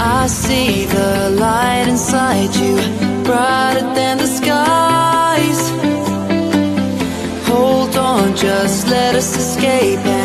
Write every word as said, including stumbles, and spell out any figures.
I see the light inside you, brighter than the skies. Hold on, just let us escape.